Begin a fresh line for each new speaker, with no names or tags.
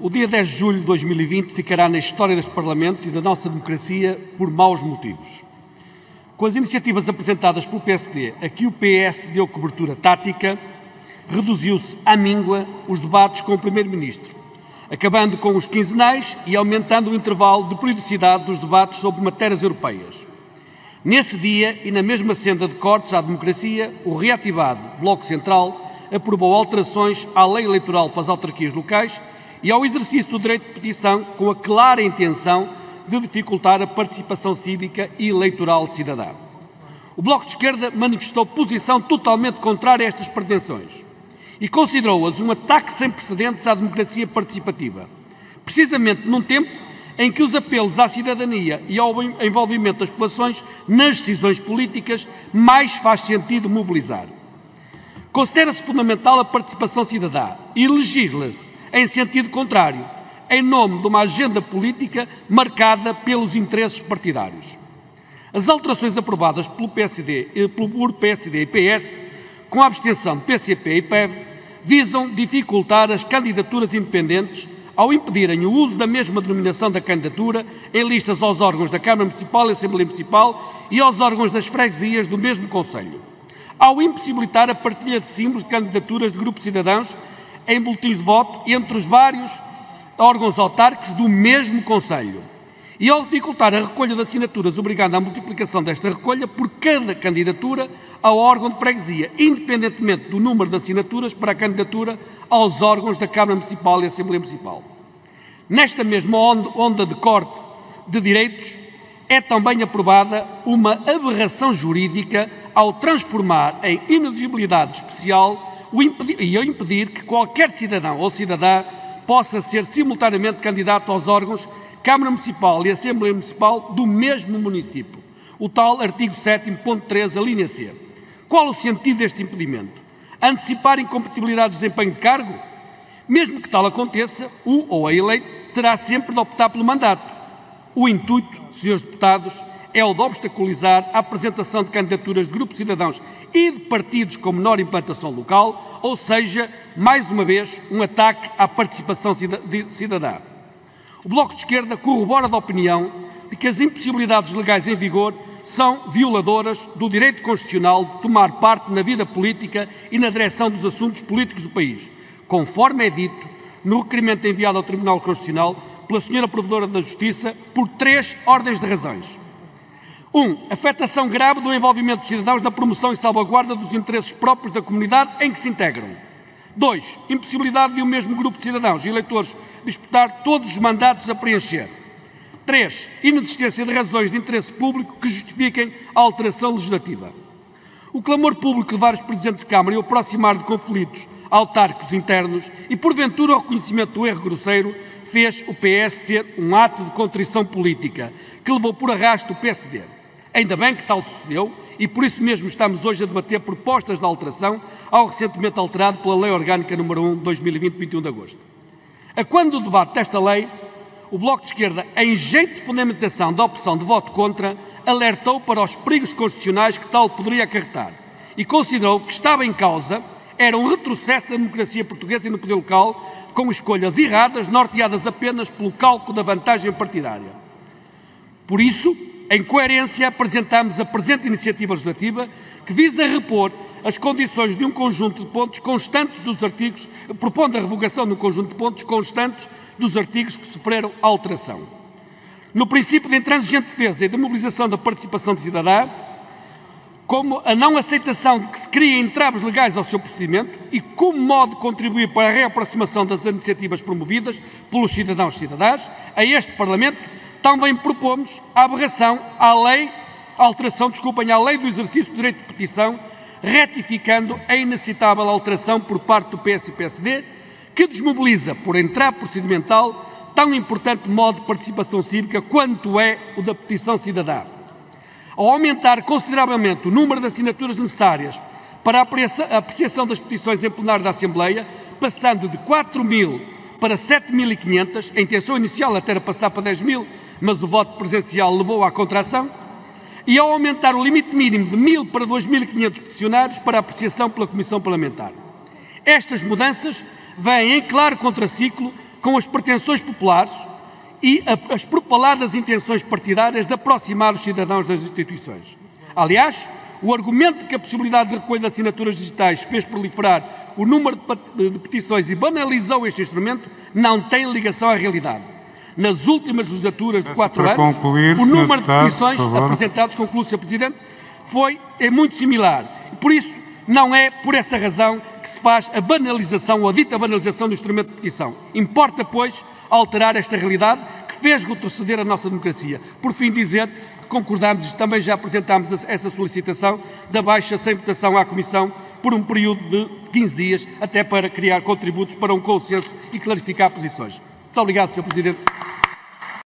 O dia 10 de julho de 2020 ficará na história deste Parlamento e da nossa democracia por maus motivos. Com as iniciativas apresentadas pelo PSD, a que o PS deu cobertura tática, reduziu-se à míngua os debates com o Primeiro-Ministro, acabando com os quinzenais e aumentando o intervalo de periodicidade dos debates sobre matérias europeias. Nesse dia, e na mesma senda de cortes à democracia, o reativado Bloco Central aprovou alterações à lei eleitoral para as autarquias locais e ao exercício do direito de petição, com a clara intenção de dificultar a participação cívica e eleitoral cidadã. O Bloco de Esquerda manifestou posição totalmente contrária a estas pretensões e considerou-as um ataque sem precedentes à democracia participativa, precisamente num tempo em que os apelos à cidadania e ao envolvimento das populações nas decisões políticas mais faz sentido mobilizar. Considera-se fundamental a participação cidadã e legisla-se em sentido contrário, em nome de uma agenda política marcada pelos interesses partidários. As alterações aprovadas pelo PSD e PS, com a abstenção de PCP e PEV, visam dificultar as candidaturas independentes ao impedirem o uso da mesma denominação da candidatura em listas aos órgãos da Câmara Municipal e Assembleia Municipal e aos órgãos das freguesias do mesmo Conselho, ao impossibilitar a partilha de símbolos de candidaturas de grupos de cidadãos em boletins de voto entre os vários órgãos autárquicos do mesmo Conselho e ao dificultar a recolha de assinaturas, obrigando à multiplicação desta recolha por cada candidatura ao órgão de freguesia, independentemente do número de assinaturas para a candidatura aos órgãos da Câmara Municipal e Assembleia Municipal. Nesta mesma onda de corte de direitos, é também aprovada uma aberração jurídica ao transformar em inelegibilidade especial e a impedir que qualquer cidadão ou cidadã possa ser simultaneamente candidato aos órgãos Câmara Municipal e Assembleia Municipal do mesmo município, o tal artigo 7º.3, a linha C. Qual o sentido deste impedimento? Antecipar incompatibilidade de desempenho de cargo? Mesmo que tal aconteça, o ou a eleito terá sempre de optar pelo mandato. O intuito, senhores deputados, é o de obstaculizar a apresentação de candidaturas de grupos de cidadãos e de partidos com menor implantação local, ou seja, mais uma vez, um ataque à participação cidadã. O Bloco de Esquerda corrobora da opinião de que as impossibilidades legais em vigor são violadoras do direito constitucional de tomar parte na vida política e na direção dos assuntos políticos do país, conforme é dito no requerimento enviado ao Tribunal Constitucional pela Sra. Provedora da Justiça por 3 ordens de razões. 1. Afetação grave do envolvimento dos cidadãos na promoção e salvaguarda dos interesses próprios da comunidade em que se integram. 2. Impossibilidade de um mesmo grupo de cidadãos e eleitores disputar todos os mandatos a preencher. 3. Inexistência de razões de interesse público que justifiquem a alteração legislativa. O clamor público de vários presidentes de Câmara e o aproximar de conflitos autárquicos internos e, porventura, o reconhecimento do erro grosseiro fez o PS ter um ato de contrição política que levou por arrasto o PSD. Ainda bem que tal sucedeu e por isso mesmo estamos hoje a debater propostas de alteração ao recentemente alterado pela Lei Orgânica nº 1 de 2020, 21 de agosto. A quando do debate desta lei, o Bloco de Esquerda, em jeito de fundamentação da opção de voto contra, alertou para os perigos constitucionais que tal poderia acarretar e considerou que estava em causa era um retrocesso da democracia portuguesa e no poder local, com escolhas erradas, norteadas apenas pelo cálculo da vantagem partidária. Por isso, em coerência, apresentamos a presente iniciativa legislativa que visa repor as condições de um conjunto de pontos constantes dos artigos, propondo a revogação de um conjunto de pontos constantes dos artigos que sofreram alteração. No princípio de intransigente defesa e de mobilização da participação cidadã, como a não aceitação de que se criem entraves legais ao seu procedimento e como modo de contribuir para a reaproximação das iniciativas promovidas pelos cidadãos e cidadãs a este Parlamento, também propomos a alteração à lei do exercício do direito de petição, retificando a inaceitável alteração por parte do PS e PSD, que desmobiliza, por entrave procedimental, tão importante modo de participação cívica quanto é o da petição cidadã. Ao aumentar consideravelmente o número de assinaturas necessárias para a apreciação das petições em plenário da Assembleia, passando de 4.000 para 7.500, a intenção inicial até era passar para 10.000, mas o voto presencial levou à contração, e ao aumentar o limite mínimo de 1.000 para 2.500 peticionários para apreciação pela Comissão Parlamentar. Estas mudanças vêm em claro contraciclo com as pretensões populares e as propaladas intenções partidárias de aproximar os cidadãos das instituições. Aliás, o argumento de que a possibilidade de recolha de assinaturas digitais fez proliferar o número de petições e banalizou este instrumento não tem ligação à realidade. Nas últimas legislaturas de 4 anos, o número de petições apresentadas, concluo, Sr. Presidente, é muito similar. Por isso, não é por essa razão que se faz a banalização, ou a dita banalização do instrumento de petição. Importa, pois, alterar esta realidade que fez retroceder a nossa democracia. Por fim, dizer que concordamos e também já apresentámos essa solicitação da baixa sem votação à Comissão por um período de 15 dias, até para criar contributos para um consenso e clarificar posições. Muito obrigado, Sr. Presidente.